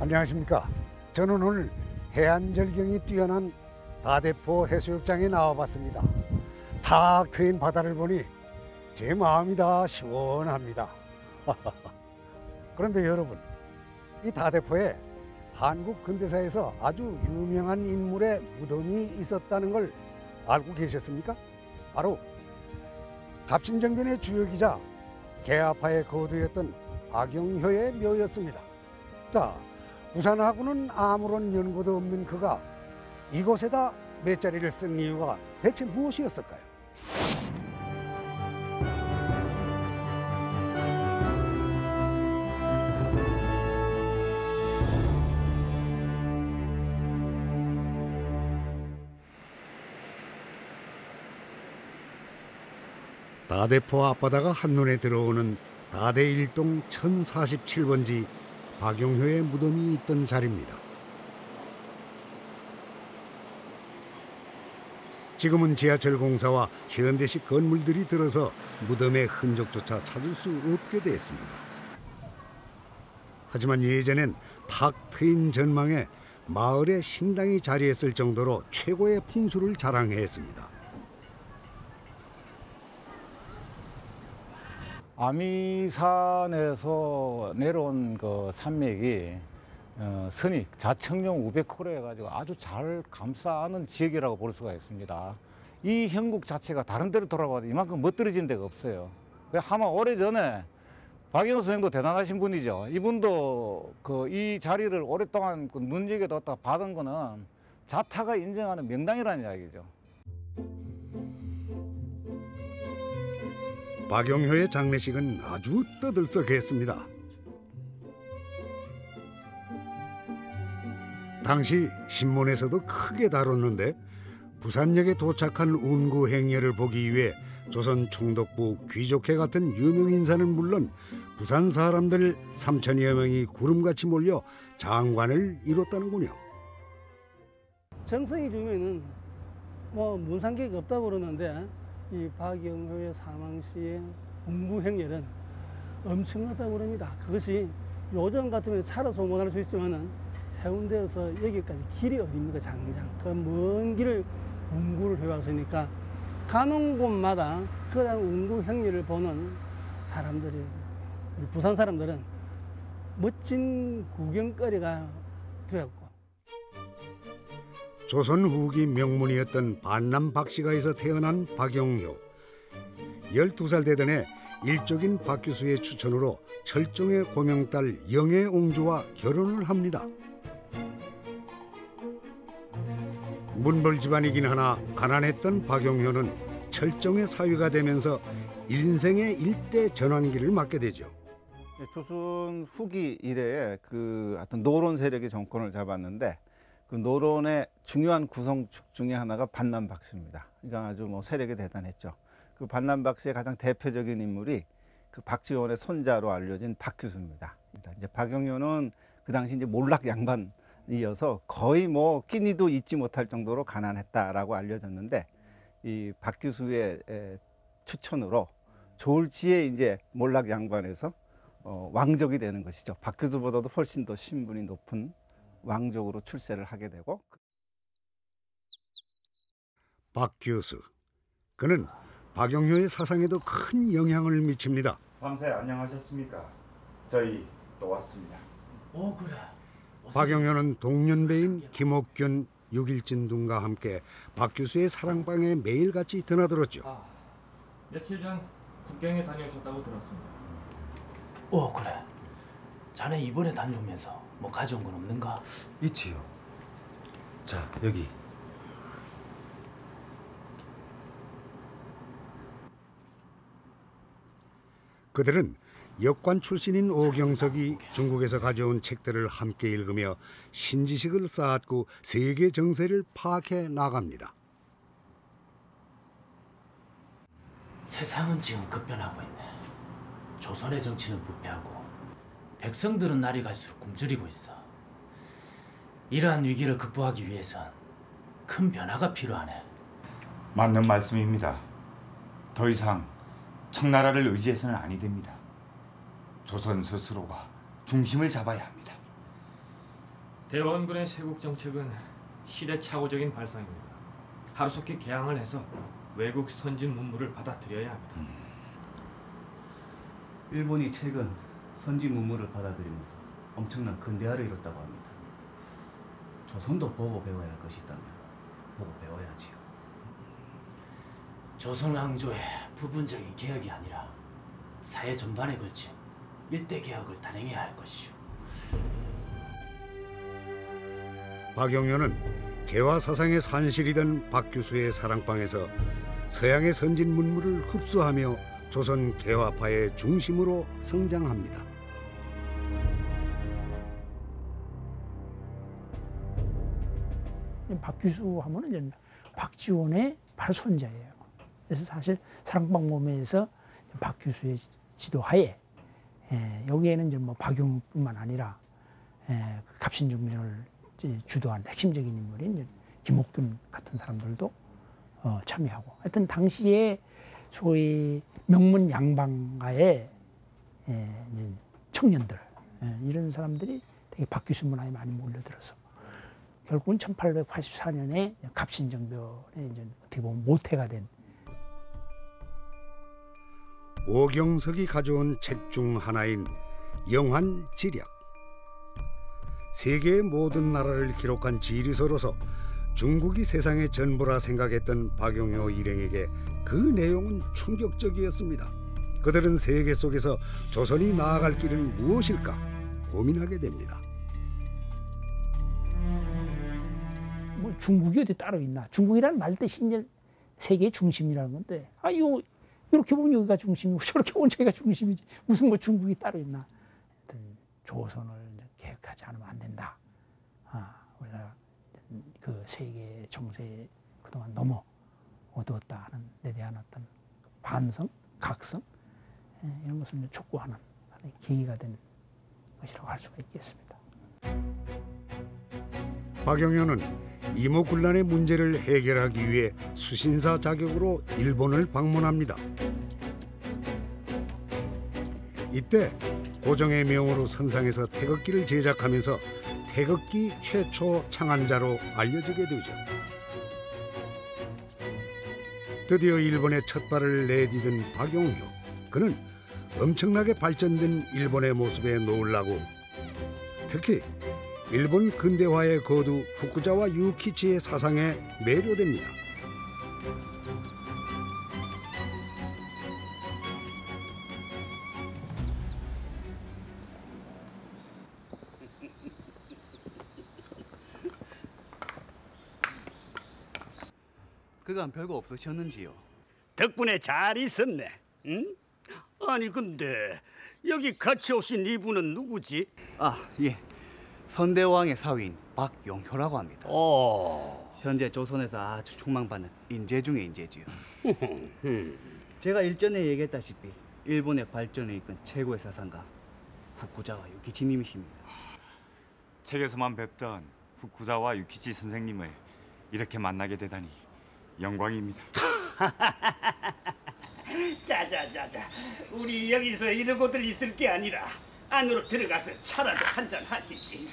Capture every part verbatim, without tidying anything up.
안녕하십니까. 저는 오늘 해안절경이 뛰어난 다대포 해수욕장에 나와봤습니다. 탁 트인 바다를 보니 제 마음이 다 시원합니다. 그런데 여러분, 이 다대포에 한국 근대사에서 아주 유명한 인물의 무덤이 있었다는 걸 알고 계셨습니까? 바로 갑신정변의 주역이자 개화파의 거두였던 박영효의 묘였습니다. 자, 부산하고는 아무런 연고도 없는 그가 이곳에다 맷자리를 쓴 이유가 대체 무엇이었을까요? 다대포 앞바다가 한눈에 들어오는 다대일동 천사십칠 번지 박영효의 무덤이 있던 자리입니다. 지금은 지하철 공사와 현대식 건물들이 들어서 무덤의 흔적조차 찾을 수 없게 됐습니다. 하지만 예전엔 탁 트인 전망에 마을의 신당이 자리했을 정도로 최고의 풍수를 자랑했습니다. 아미산에서 내려온 그 산맥이 어, 선익, 자청령 우백호로 해가지고 아주 잘 감싸는 지역이라고 볼 수가 있습니다. 이 형국 자체가 다른 데로 돌아봐도 이만큼 멋들어진 데가 없어요. 아마 오래전에 박영효 선생도 대단하신 분이죠. 이분도 그 이 자리를 오랫동안 그 문지기에뒀다 받은 거는 자타가 인정하는 명당이라는 이야기죠. 박영효의 장례식은 아주 떠들썩했습니다. 당시 신문에서도 크게 다뤘는데 부산역에 도착한 운구 행렬을 보기 위해 조선 총독부 귀족회 같은 유명 인사는 물론 부산 사람들 삼천여 명이 구름같이 몰려 장관을 이뤘다는군요. 정성이 주면은 뭐 문상객이 없다고 그러는데 이 박영효의 사망 시의 운구 행렬은 엄청나다고 그럽니다. 그것이 요즘 같으면 차로 소문할 수 있지만은 해운대에서 여기까지 길이 어딥니까, 장장. 그 먼 길을 운구를 해왔으니까 가는 곳마다 그런 운구 행렬을 보는 사람들이, 우리 부산 사람들은 멋진 구경거리가 되었고. 조선 후기 명문이었던 반남 박씨가에서 태어난 박영효. 열두 살 되던 해 일족인 박규수의 추천으로 철종의 고명딸 영애옹주와 결혼을 합니다. 문벌 집안이긴 하나 가난했던 박영효는 철종의 사위가 되면서 인생의 일대 전환기를 맞게 되죠. 조선 후기 이래에 그 어떤 노론 세력이 정권을 잡았는데 그 노론의 중요한 구성축 중에 하나가 반남 박씨입니다. 그러니까 아주 뭐 세력이 대단했죠. 그 반남 박씨의 가장 대표적인 인물이 그 박지원의 손자로 알려진 박규수입니다. 이제 박영효는 그 당시 이제 몰락 양반이어서 거의 뭐 끼니도 잊지 못할 정도로 가난했다라고 알려졌는데 이 박규수의 추천으로 졸지에 이제 몰락 양반에서 어, 왕족이 되는 것이죠. 박규수보다도 훨씬 더 신분이 높은 왕족으로 출세를 하게 되고. 박규수. 그는 박영효의 사상에도 큰 영향을 미칩니다. 밤새 안녕하셨습니까? 저희 또 왔습니다. 오 그래. 박영효는 동년배인 김옥균, 육일진 등과 함께 박규수의 사랑방에 매일같이 드나들었죠. 아, 며칠 전 북경에 다녀오셨다고 들었습니다. 오 그래. 자네 이번에 다녀오면서 뭐 가져온 건 없는가? 있지요. 자, 여기. 그들은 역관 출신인 오경석이 중국에서 가져온 책들을 함께 읽으며 신지식을 쌓았고 세계 정세를 파악해 나갑니다. 세상은 지금 급변하고 있네. 조선의 정치는 부패하고 백성들은 날이 갈수록 굶주리고 있어. 이러한 위기를 극복하기 위해선 큰 변화가 필요하네. 맞는 말씀입니다. 더 이상 청나라를 의지해서는 아니 됩니다. 조선 스스로가 중심을 잡아야 합니다. 대원군의 쇄국 정책은 시대착오적인 발상입니다. 하루속히 개항을 해서 외국 선진 문물을 받아들여야 합니다. 음. 일본이 최근 선진 문물을 받아들이면서 엄청난 근대화를 이뤘다고 합니다. 조선도 보고 배워야 할 것이 있다면 보고 배워야지요. 조선 왕조의 부분적인 개혁이 아니라 사회 전반에 걸친 일대 개혁을 단행해야 할 것이오. 박영효는 개화 사상의 산실이던 박 교수의 사랑방에서 서양의 선진 문물을 흡수하며 조선 개화파의 중심으로 성장합니다. 박 교수 하면은 박지원의 바로 손자예요. 그래서 사실 사랑방 모임에서 박 교수의 지도하에 예, 여기에는 이제 뭐 박용뿐만 아니라 예, 갑신정변을 주도한 핵심적인 인물인 이제 김옥균 같은 사람들도 어, 참여하고, 하여튼 당시에 소위 명문 양방가의 예, 이제 청년들 예, 이런 사람들이 되게 박 교수 문화에 많이 몰려들어서 결국은 천팔백팔십사 년에 갑신정변에 이제 어떻게 보면 모태가 된. 오경석이 가져온 책 중 하나인 영환지략. 세계의 모든 나라를 기록한 지리서로서 중국이 세상의 전부라 생각했던 박용효 일행에게 그 내용은 충격적이었습니다. 그들은 세계 속에서 조선이 나아갈 길은 무엇일까 고민하게 됩니다. 뭐 중국이 어디 따로 있나? 중국이라는 말 뜻이 이제 세계의 중심이라는 건데, 아 이거 이렇게 보면 여기가 중심이고 저렇게 보면 저기가 중심이지 무슨 뭐 중국이 따로 있나? 조선을 개혁하지 않으면 안 된다. 아, 우리가 그 세계 정세에 그동안 넘어 어두웠다 하는 데 대한 어떤 반성, 각성 이런 것을 촉구하는 계기가 된 것이라고 할 수가 있겠습니다. 박영효는 이모군란의 문제를 해결하기 위해 수신사 자격으로 일본을 방문합니다. 이때 고종의 명으로 선상에서 태극기를 제작하면서 태극기 최초 창안자로 알려지게 되죠. 드디어 일본의 첫 발을 내디딘 박용효. 그는 엄청나게 발전된 일본의 모습에 놀라고, 특히 일본 근대화의 거두 후쿠자와 유키치의 사상에 매료됩니다. 그간 별거 없으셨는지요? 덕분에 잘 있었네. 응? 아니 근데 여기 같이 오신 이분은 누구지? 아, 예. 선대왕의 사위인 박용효라고 합니다. 어. 현재 조선에서 아주 촉망받는 인재 중의 인재지요. 제가 일전에 얘기했다시피 일본의 발전을 이끈 최고의 사상가 후쿠자와 유키치님이십니다. 책에서만 뵙던 후쿠자와 유키치 선생님을 이렇게 만나게 되다니 영광입니다. 자자자자, 우리 여기서 이러고들 있을 게 아니라 안으로 들어가서 차라도 한잔 하시지.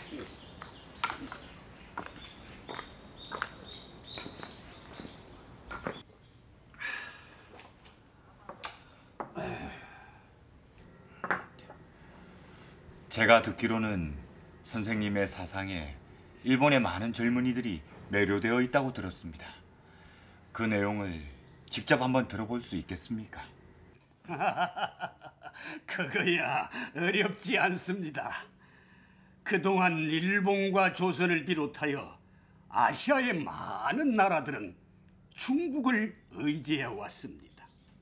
제가 듣기로는 선생님의 사상에 일본의 많은 젊은이들이 매료되어 있다고 들었습니다. 그 내용을 직접 한번 들어볼 수 있겠습니까? 그거야 어렵지 않습니다. 그동안 일본과 조선을 비롯하여 아시아의 많은 나라들은 중국을 의지해 왔습니다.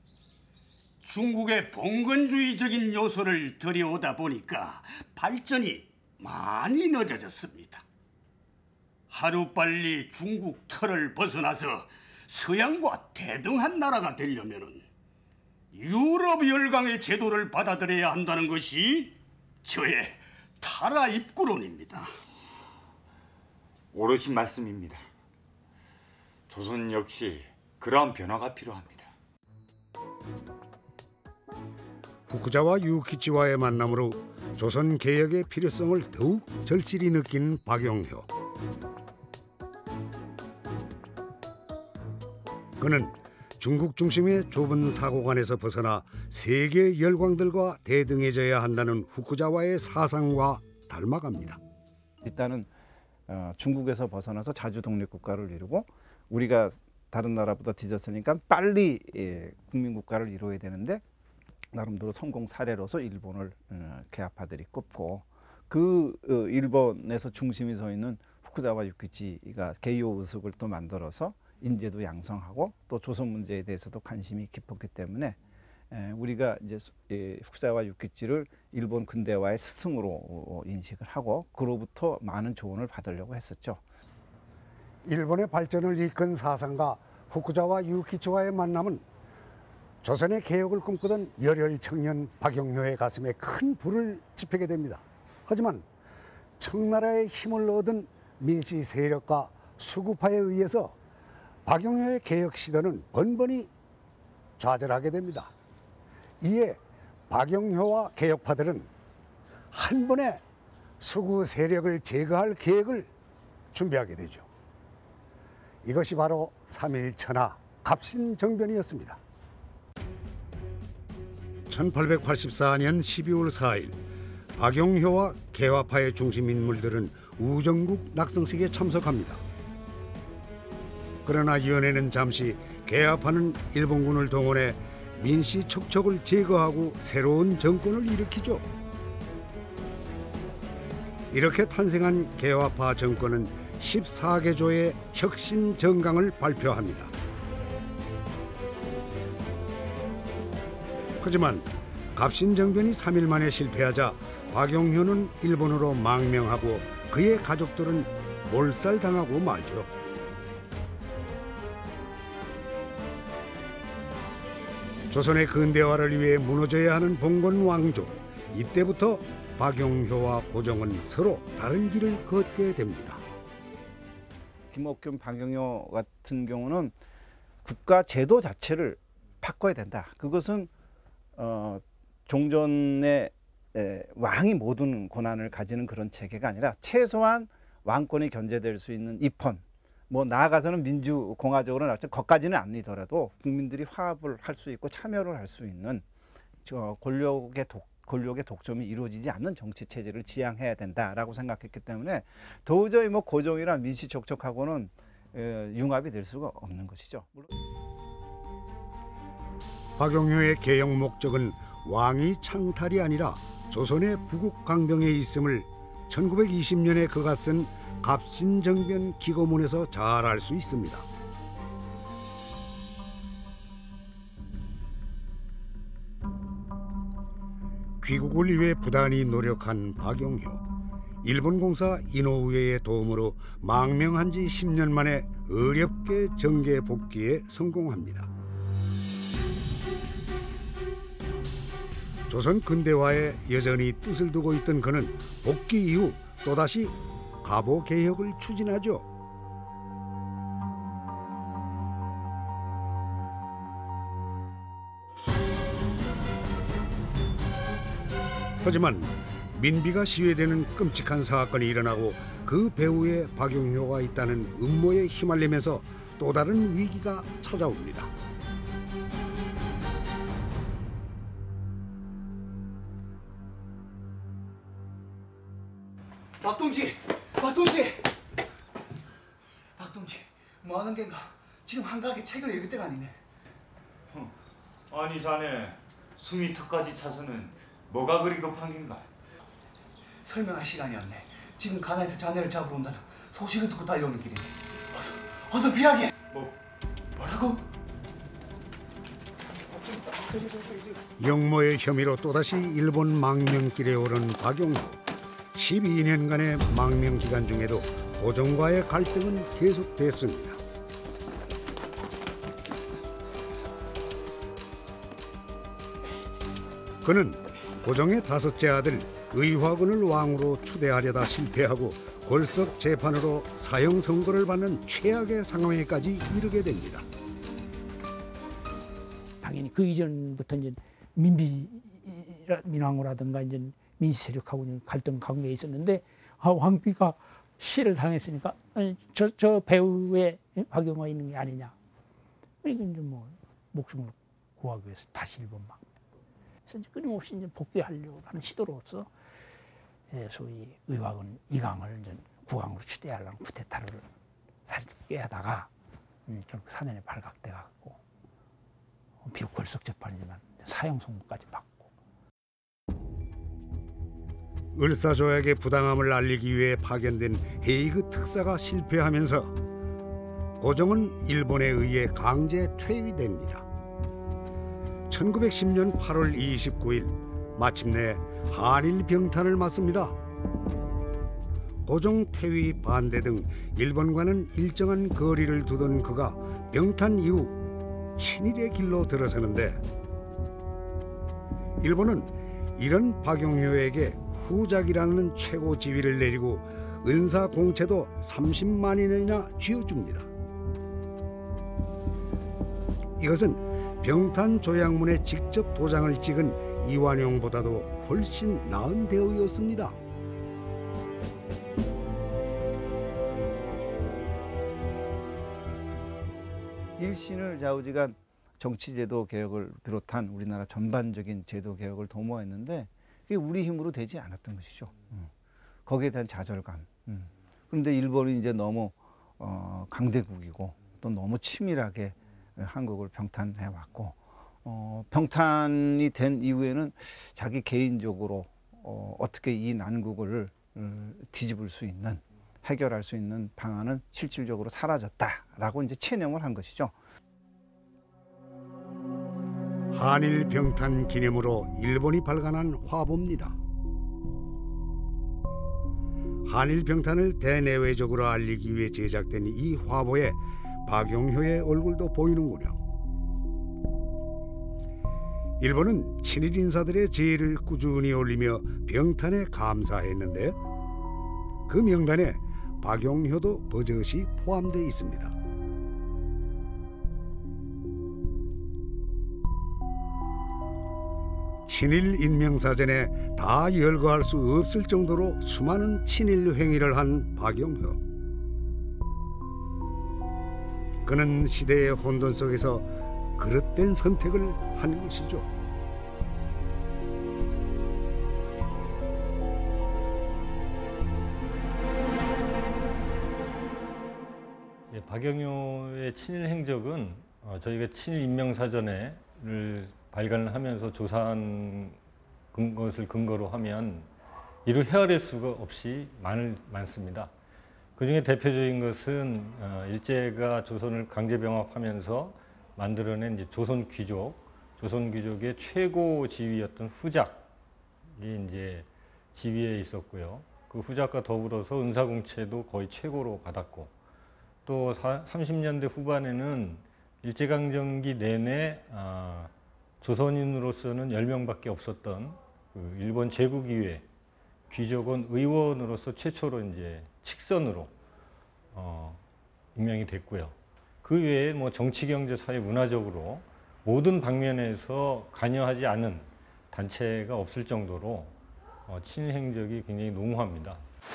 중국의 봉건주의적인 요소를 들여오다 보니까 발전이 많이 늦어졌습니다. 하루빨리 중국 틀을 벗어나서 서양과 대등한 나라가 되려면은 유럽 열강의 제도를 받아들여야 한다는 것이 저의 타라 입구론입니다. 옳으신 말씀입니다. 조선 역시 그러한 변화가 필요합니다. 후쿠자와 유키치와의 만남으로 조선 개혁의 필요성을 더욱 절실히 느낀 박용효. 그는 중국 중심의 좁은 사고관에서 벗어나 세계 열광들과 대등해져야 한다는 후쿠자와의 사상과 닮아갑니다. 일단은 어, 중국에서 벗어나서 자주 독립국가를 이루고 우리가 다른 나라보다 뒤졌으니까 빨리 예, 국민국가를 이루어야 되는데 나름대로 성공 사례로서 일본을 어, 개화파들이 꼽고 그 어, 일본에서 중심이 서 있는 후쿠자와 유키치가 게이오 의숙을 또 만들어서 인재도 양성하고 또 조선 문제에 대해서도 관심이 깊었기 때문에 에, 우리가 이제 예, 후쿠자와 유키치를 일본 근대화의 스승으로 어, 인식을 하고 그로부터 많은 조언을 받으려고 했었죠. 일본의 발전을 이끈 사상가 후쿠자와 유키치와의 만남은 조선의 개혁을 꿈꾸던 열혈 청년 박용효의 가슴에 큰 불을 지피게 됩니다. 하지만 청나라의 힘을 얻은 민씨 세력과 수구파에 의해서 박용효의 개혁 시도는 번번이 좌절하게 됩니다. 이에 박용효와 개혁파들은 한 번에 수구 세력을 제거할 계획을 준비하게 되죠. 이것이 바로 삼일천하 갑신정변이었습니다. 천팔백팔십사 년 십이월 사일 박용효와 개화파의 중심 인물들은 우정국 낙성식에 참석합니다. 그러나 연애는 잠시 개화파는 일본군을 동원해 민씨 척척을 제거하고 새로운 정권을 일으키죠. 이렇게 탄생한 개화파 정권은 십사 개조의 혁신 정강을 발표합니다. 하지만 갑신정변이 삼 일 만에 실패하자 박용효는 일본으로 망명하고 그의 가족들은 몰살당하고 말죠. 조선의 근대화를 위해 무너져야 하는 봉건 왕조. 이때부터 박용효와 고종은 서로 다른 길을 걷게 됩니다. 김옥균, 박용효 같은 경우는 국가 제도 자체를 바꿔야 된다. 그것은 어, 종전의 에, 왕이 모든 권한을 가지는 그런 체계가 아니라 최소한 왕권이 견제될 수 있는 입헌, 뭐 나아가서는 민주공화적으로 나왔죠. 거기까지는 아니더라도 국민들이 화합을 할 수 있고 참여를 할 수 있는 저 권력의 독, 권력의 독점이 이루어지지 않는 정치 체제를 지향해야 된다라고 생각했기 때문에 도저히 뭐 고종이나 민씨 척척하고는 에, 융합이 될 수가 없는 것이죠. 물론 박용효의 개혁 목적은 왕이 창탈이 아니라 조선의 부국 강병에 있음을 천구백이십 년에 그가 쓴 갑신정변 기고문에서 잘 알 수 있습니다. 귀국을 위해 부단히 노력한 박용효. 일본 공사 이노우에의 도움으로 망명한 지 십 년 만에 어렵게 정계 복귀에 성공합니다. 조선 근대화에 여전히 뜻을 두고 있던 그는 복귀 이후 또다시 가보 개혁을 추진하죠. 하지만 민비가 시해되는 끔찍한 사건이 일어나고 그 배후에 박용효가 있다는 음모에 휘말리면서 또 다른 위기가 찾아옵니다. 박동지! 박동지! 박동지, 뭐 하는 겐가? 지금 한가하게 책을 읽을 때가 아니네. 어, 아니 자네 숨이 턱까지 차서는 뭐가 그리 급한 겐가? 설명할 시간이 없네. 지금 가나에서 자네를 잡으러 온다는 소식을 듣고 달려오는 길이네. 어서, 어서 비하게! 뭐, 뭐라고? 영모의 혐의로 또다시 일본 망명길에 오른 박용효. 십이 년간의 망명 기간 중에도 고종과의 갈등은 계속됐습니다. 그는 고종의 다섯째 아들 의화군을 왕으로 추대하려다 실패하고 골석 재판으로 사형 선고를 받는 최악의 상황에까지 이르게 됩니다. 당연히 그 이전부터 이제 민비 민왕후라든가 이제 민씨 세력하고 갈등 관계에 있었는데 아, 왕비가 시를 당했으니까 아니, 저, 저 배후에 박영화가 있는 게 아니냐. 그러니까 이제 뭐 목숨을 구하기 위해서 다시 일본 막. 그래서 이제 끊임없이 이제 복귀하려고 하는 시도로서 예, 소위 의왕은 이강을 이제 국왕으로 추대하려는 쿠데타를 사실 꾀하다가 음, 결국 사년에 발각돼 갖고 비록 결석 재판이지만 사형 선고까지 받고. 을사조약의 부당함을 알리기 위해 파견된 헤이그 특사가 실패하면서 고종은 일본에 의해 강제 퇴위됩니다. 천구백십 년 팔월 이십구일 마침내 한일 병탄을 맞습니다. 고종 퇴위 반대 등 일본과는 일정한 거리를 두던 그가 병탄 이후 친일의 길로 들어서는데 일본은 이런 박용효에게 후작이라는 최고 지위를 내리고 은사 공채도 삼십만인이나 쥐어줍니다. 이것은 병탄 조약문에 직접 도장을 찍은 이완용보다도 훨씬 나은 대우였습니다. 일신을 좌우지간 정치제도 개혁을 비롯한 우리나라 전반적인 제도 개혁을 도모했는데 그게 우리 힘으로 되지 않았던 것이죠. 음. 거기에 대한 좌절감. 음. 그런데 일본이 이제 너무 어, 강대국이고 또 너무 치밀하게 한국을 병탄해 왔고 어, 병탄이 된 이후에는 자기 개인적으로 어, 어떻게 이 난국을 음, 뒤집을 수 있는 해결할 수 있는 방안은 실질적으로 사라졌다라고 이제 체념을 한 것이죠. 한일 병탄 기념으로 일본이 발간한 화보입니다. 한일 병탄을 대내외적으로 알리기 위해 제작된 이 화보에 박용효의 얼굴도 보이는군요. 일본은 친일 인사들의 제의를 꾸준히 올리며 병탄에 감사했는데 그 명단에 박용효도 버젓이 포함되어 있습니다. 친일 인명사전에 다 열거할 수 없을 정도로 수많은 친일 행위를 한 박용효. 그는 시대의 혼돈 속에서 그릇된 선택을 한 것이죠. 예, 박용효의 친일 행적은 어, 저희가 친일 인명사전을 발간을 하면서 조사한 것을 근거로 하면 이루 헤아릴 수가 없이 많을, 많습니다. 그중에 대표적인 것은 어, 일제가 조선을 강제 병합하면서 만들어낸 이제 조선 귀족, 조선 귀족의 최고 지위였던 후작이 이제 지위에 있었고요. 그 후작과 더불어서 은사공채도 거의 최고로 받았고, 또 삼십 년대 후반에는 일제강점기 내내 아, 조선인으로서는 열 명밖에 없었던 그 일본 제국의회 귀족원 의원으로서 최초로 이제 직선으로 어, 임명이 됐고요. 그 외에 뭐 정치, 경제, 사회, 문화적으로 모든 방면에서 관여하지 않은 단체가 없을 정도로 어, 친일 행적이 굉장히 농후합니다.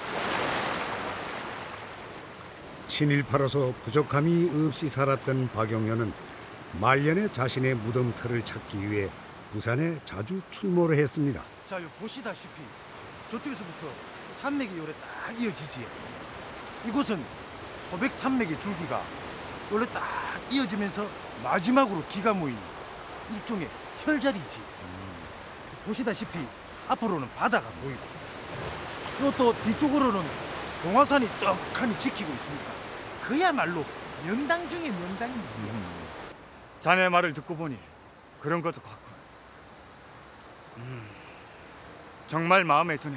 친일파로서 부족함이 없이 살았던 박용효는 말년에 자신의 무덤터를 찾기 위해 부산에 자주 출몰을 했습니다. 자, 요 보시다시피 저쪽에서부터 산맥이 요래 딱 이어지지. 이곳은 소백 산맥의 줄기가 요래 딱 이어지면서 마지막으로 기가 모인 일종의 혈자리지. 음. 보시다시피 앞으로는 바다가 보이고 또 뒤쪽으로는 동화산이 떡하니 지키고 있으니까 그야말로 명당 중에 명당이지. 음. 자네 말을 듣고 보니 그런 것도 같군. 음, 정말 마음에 드네.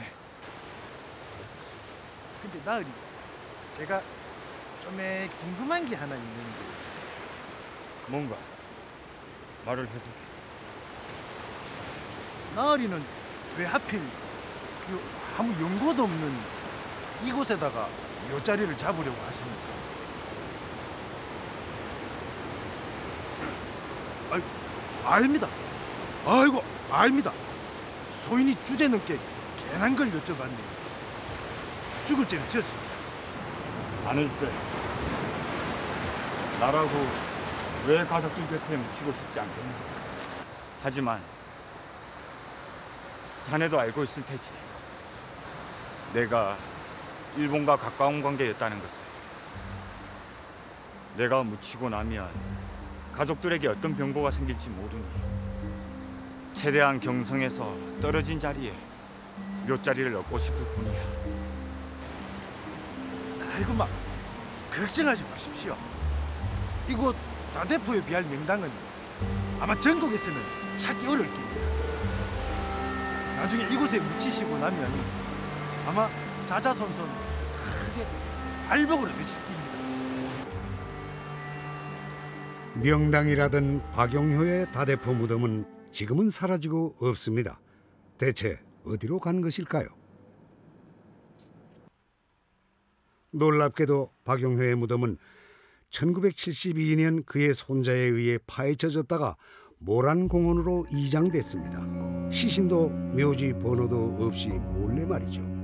근데 나으리, 제가 좀 궁금한 게 하나 있는데. 뭔가? 말을 해보게. 나으리는 왜 하필 그 아무 연고도 없는 이곳에다가 요 자리를 잡으려고 하십니까? 아, 아닙니다. 아이고, 아닙니다. 소인이 주제 넘게 괜한 걸 여쭤봤네요. 죽을 죄는 지었습니다. 아는세, 나라고 왜 가족들 곁에 묻히고 싶지 않겠나. 하지만 자네도 알고 있을 테지. 내가 일본과 가까운 관계였다는 것을. 내가 묻히고 나면 가족들에게 어떤 병고가 생길지 모르니 최대한 경성에서 떨어진 자리에 묘자리를 얻고 싶을 뿐이야. 아이고 막 걱정하지 마십시오. 이곳 다대포에 비할 명당은 아마 전국에서는 찾기 어려울 겁니다. 나중에 이곳에 묻히시고 나면 아마 자자손손 크게 발복을 얻으실 겁니다. 명당이라던 박용효의 다대포 무덤은 지금은 사라지고 없습니다. 대체 어디로 간 것일까요? 놀랍게도 박용효의 무덤은 천구백칠십이 년 그의 손자에 의해 파헤쳐졌다가 모란공원으로 이장됐습니다. 시신도 묘지 번호도 없이 몰래 말이죠.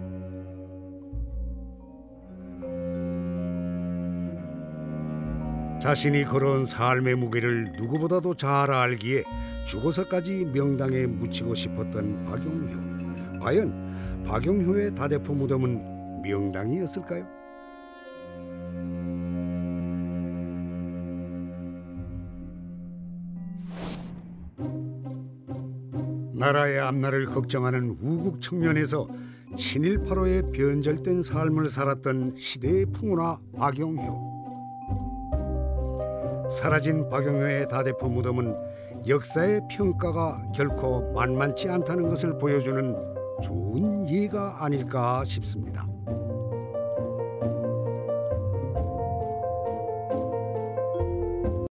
자신이 걸어온 삶의 무게를 누구보다도 잘 알기에 죽어서까지 명당에 묻히고 싶었던 박용효. 과연 박용효의 다대포 무덤은 명당이었을까요? 나라의 앞날을 걱정하는 우국 청년에서 친일파로의 변절된 삶을 살았던 시대의 풍운화 박용효. 사라진 박용효의 다대포 무덤은 역사의 평가가 결코 만만치 않다는 것을 보여주는 좋은 예가 아닐까 싶습니다.